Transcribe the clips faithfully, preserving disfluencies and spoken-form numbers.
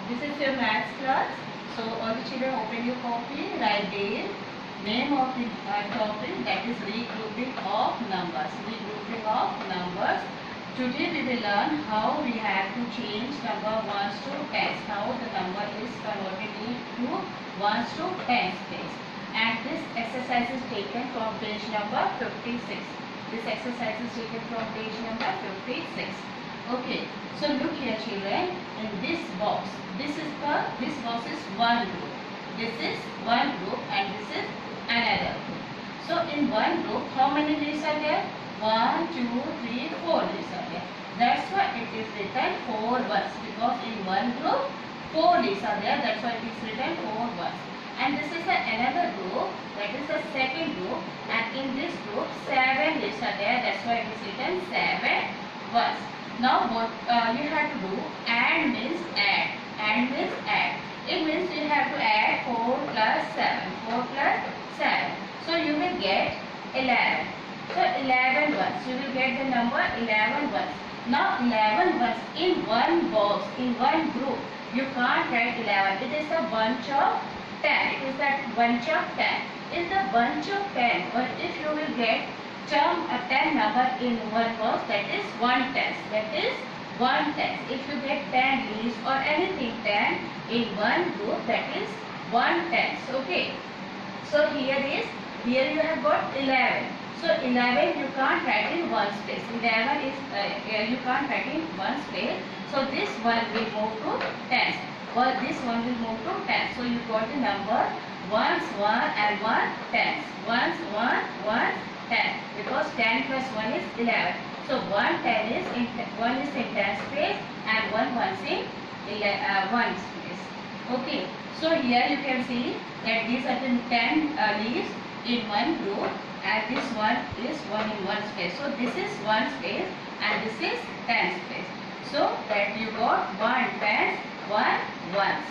This is your maths class. So all the children open your copy, write the name of the uh, topic, that is regrouping of numbers. Regrouping of numbers. Today we will learn how we have to change number ones to tens. How the number is converted into ones to tens place. And this exercise is taken from page number fifty-six. This exercise is taken from page number fifty-six. Okay, so look here children, in this box, this is the, this box is one group, this is one group and this is another group. So in one group, how many leaves are there? one, two, three, four leaves are there. That's why it is written four ones, because in one group, four leaves are there, that's why it is written four ones. And this is the another group, that is the second group, and in this group, seven leaves are there, that's why it is written seven ones. Now what uh, you have to do, and means add, and means add. It means you have to add four plus seven, four plus seven. So you will get eleven. So eleven ones, you will get the number eleven ones. Now eleven ones in one box, in one group, you can't write eleven. It is a bunch of ten. It is that bunch of ten. It's the bunch of ten, but if you will get term a ten number in one box, that is one tenth. That is one tenth. If you get ten leaves or anything ten in one group, that is one tenth. Okay. So here is, here you have got eleven. So eleven you can't write in one space. eleven is, uh, you can't write in one space. So this one will move to tens. Or this one will move to tens. So you got the number ones, one and one tens. Ones, one, one, ten, because ten plus one is eleven. So one ten is in one is in tens place and one ones in uh, one place. Okay. So here you can see that these are the ten uh, leaves in one group, and this one is one in one space. So this is one space and this is ten space. So that you got one tens, one ones.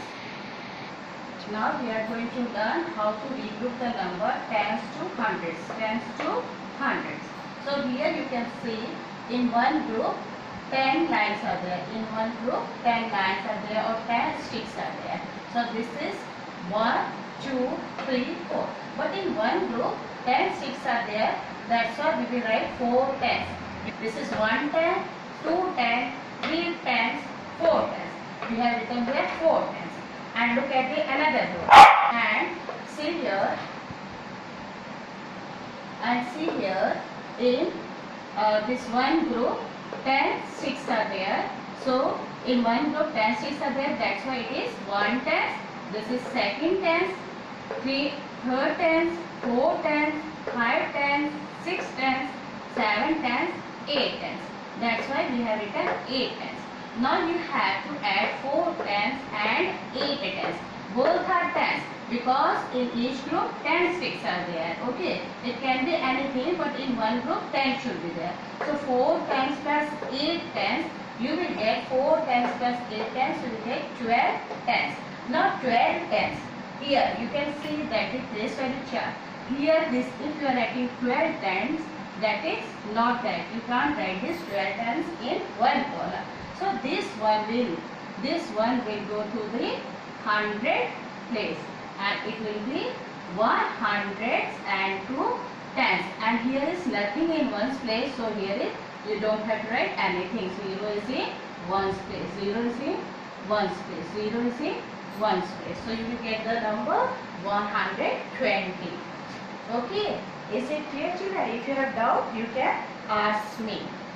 Now we are going to learn how to regroup the number tens to hundreds, tens to hundreds. So here you can see in one group ten lines are there, in one group ten lines are there or ten sticks are there. So this is one, two, three, four. But in one group ten sticks are there, that's why we will write four tens. This is one ten, two ten, three tens, four tens. We have written here four tens. And look at the another group, and see here, and see here in uh, this one group ten sticks are there. So in one group ten sticks are there, that's why it is one tens. This is second tens, three third tens, four tens, five tens, six tens, seven tens, eight tens. That's why we have written eight tens. Now you have to add four tens and eight tens. Both are tens because in each group ten sticks are there. Okay, it can be anything, but in one group ten should be there. So four tens plus eight tens, you will get four tens plus eight tens, you will get twelve tens. Now twelve tens. Here you can see that it is very chart. Here this, if you are writing twelve tens, that is not that. You can't write this twelve tens in one column. So this one will, this one will go to the hundred place, and it will be one hundreds and two tens. And here is nothing in one's place, so here is, you don't have to write anything. Zero is in one's place, zero is in one's place, zero is in one's place. So you will get the number one hundred twenty. Okay, is it clear children? If you have doubt, you can ask me.